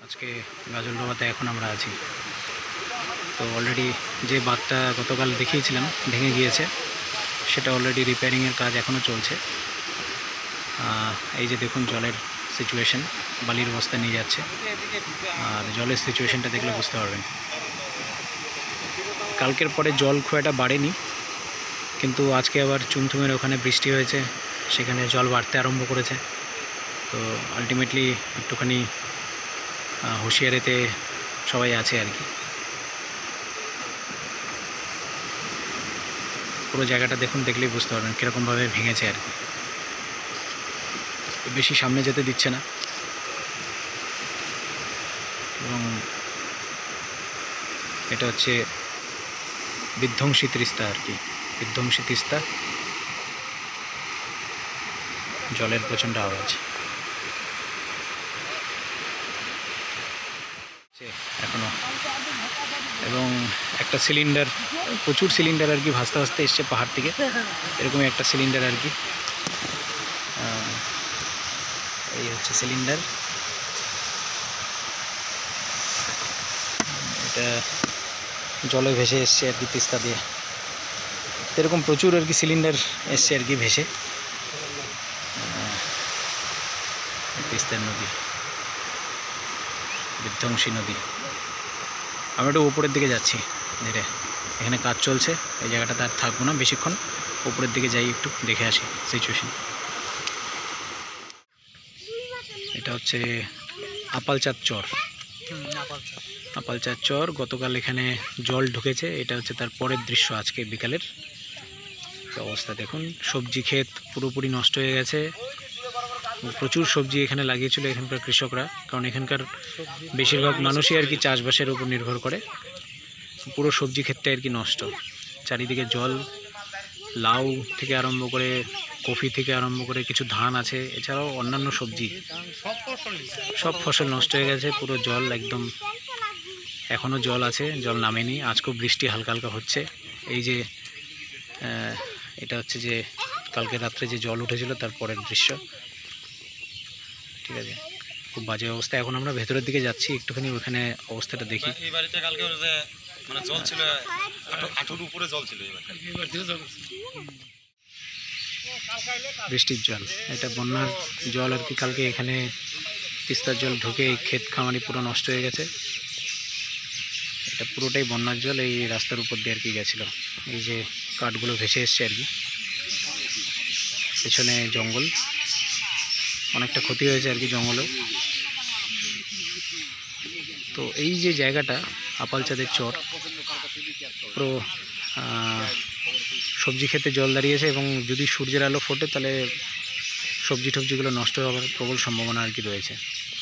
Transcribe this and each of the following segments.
আজকে গাজলডোবাতে এখন আমরা আছি। তো অলরেডি যে বাঁধটা গতকাল দেখিয়েছিলাম ভেঙে গিয়েছে, সেটা অলরেডি রিপেয়ারিংয়ের কাজ এখনও চলছে। এই যে দেখুন জলের সিচুয়েশন, বালির বস্তা নিয়ে যাচ্ছে, আর জলের সিচুয়েশনটা দেখলে বুঝতে পারবেন। কালকের পরে জল খুব একটা বাড়েনি, কিন্তু আজকে আবার চুমথুমের ওখানে বৃষ্টি হয়েছে, সেখানে জল বাড়তে আরম্ভ করেছে। তো আলটিমেটলি একটুখানি হুঁশিয়ারিতে সবাই আছে আর কি। পুরো জায়গাটা দেখুন, দেখলেই বুঝতে পারবেন কীরকমভাবে ভেঙেছে আর কি। বেশি সামনে যেতে দিচ্ছে না, এবং এটা হচ্ছে বিধ্বংসী তিস্তা আর কি। বিধ্বংসী তিস্তা, জলের প্রচণ্ড আওয়াজ এখনো, এবং একটা সিলিন্ডার, প্রচুর সিলিন্ডার আর কি ভাসতে ভাসতে এসছে পাহাড় থেকে। এরকমই একটা সিলিন্ডার আর কি, এই হচ্ছে সিলিন্ডার। এটা জলে ভেসে এসছে আর কি তিস্তা দিয়ে। এরকম প্রচুর আর কি সিলিন্ডার এসছে আর কি ভেসে। তিস্তার নদী, বিধ্বংসী নদী। আমরা একটু উপরের দিকে যাচ্ছি ধীরে, এখানে কাজ চলছে, এই জায়গাটাতে আর থাকবো না বেশিক্ষণ। উপরের দিকে যাই, একটু দেখে আসি সিচুয়েশন। এটা হচ্ছে আপালচাঁদ চর। আপালচাঁদ চর, গতকাল এখানে জল ঢুকেছে। এটা হচ্ছে তার পরের দৃশ্য আজকে বিকালের। অবস্থা দেখুন, সবজি ক্ষেত পুরোপুরি নষ্ট হয়ে গেছে। প্রচুর সবজি এখানে লাগিয়েছিল এখানকার কৃষকরা, কারণ এখানকার বেশিরভাগ মানুষই আর কি চাষবাসের উপর নির্ভর করে। পুরো সবজি ক্ষেতটা আর কি নষ্ট, চারিদিকে জল। লাউ থেকে আরম্ভ করে, কফি থেকে আরম্ভ করে, কিছু ধান আছে, এছাড়াও অন্যান্য সবজি, সব ফসল নষ্ট হয়ে গেছে। পুরো জল একদম, এখনও জল আছে, জল নামেনি। আজকেও বৃষ্টি হালকা হালকা হচ্ছে। এই যে এটা হচ্ছে যে কালকে রাত্রে যে জল উঠেছিল তার পরের দৃশ্য। ঠিক আছে, খুব বাজে অবস্থা। এখন আমরা ভেতরের দিকে যাচ্ছি, একটুখানি ওখানে অবস্থাটা দেখি। এই বাড়িতে কালকে মানে জল ছিল, হাঁটুর উপরে জল ছিল। বৃষ্টির জল, এটা বন্যার জল আর কি। কালকে এখানে তিস্তার জল ঢুকে এই ক্ষেত খামারি পুরো নষ্ট হয়ে গেছে। এটা পুরোটাই বন্যার জল এই রাস্তার উপর দিয়ে আর কি গেছিলো। এই যে কাঠগুলো ভেসে এসছে আর কি। পেছনে জঙ্গল, অনেকটা ক্ষতি হয়েছে আর কি জঙ্গলেও। তো এই যে জায়গাটা আপালচাঁদের চর, পুরো সবজি খেতে জল দাঁড়িয়েছে, এবং যদি সূর্যের আলো ফোটে তাহলে সবজি টবজিগুলো নষ্ট হওয়ার প্রবল সম্ভাবনা আর কি রয়েছে।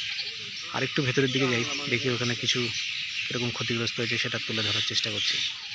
আরেকটু ভেতরের দিকে যাই, দেখি ওখানে কিছু কীরকম ক্ষতিগ্রস্ত হয়েছে সেটা তুলে ধরার চেষ্টা করছি।